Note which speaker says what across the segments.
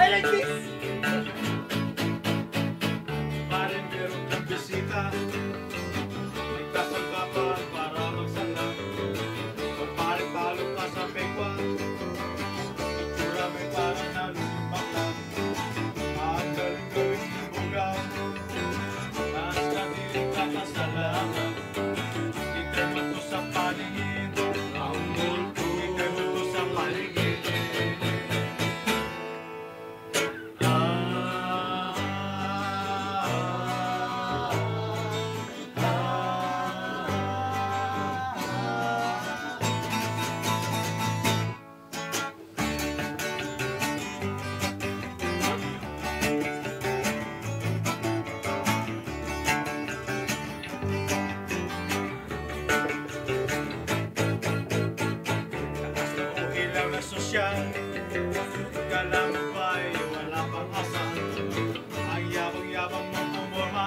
Speaker 1: like this.
Speaker 2: Parang meron kang bisita, ligtas ang kapan para magsala. Pag parang talo ka sa pekwa, itsura may parang nalulipak lang. Ang galing-galing ng bugaw, taas ka diling kakasalanan. Ikay mo to sa paningin, ang multo. Ikay mo to sa paningin. Sosyal, kala mo ba'y wala pang asa? Ang yabang-yabang mong pumorma,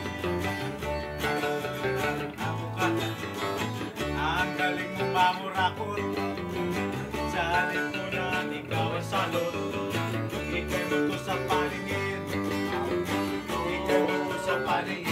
Speaker 2: ako ka. Ang galing mong mamurakot, sa lipunan ikaw ang salot. Ikay mo to sa paningin, ikay mo to sa paningin.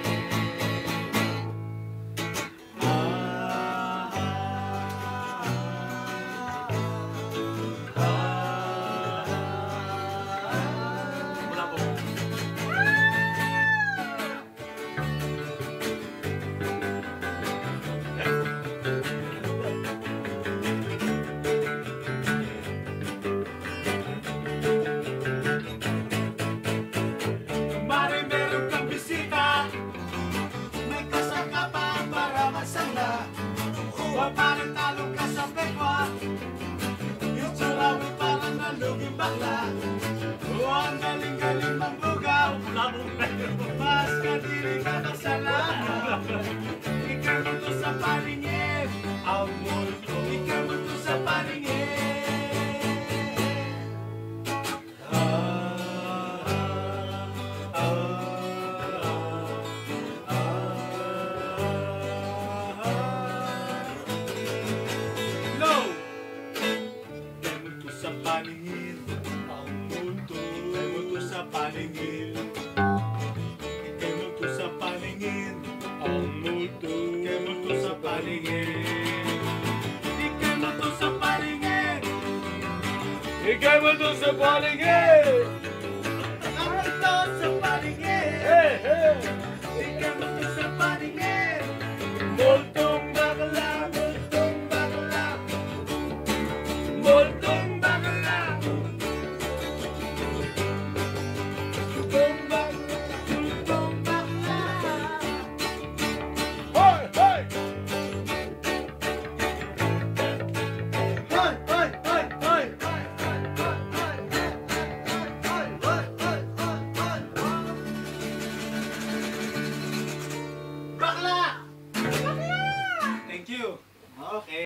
Speaker 2: Parang talong ka sa pekwa, yung tsura mo parang naluging bakla. Ang galing-galing ng bugaw, mas kadiri ka kasalanan. Ikay mo to sa paningin, ang multo. Ikay mo to sa paningin. Paningin, ang multo. Ikay mo to sa paningin, ikay mo to sa paningin, ang multo. Ikay mo to sa paningin, ikay mo to sa paningin, ikay mo to sa paningin.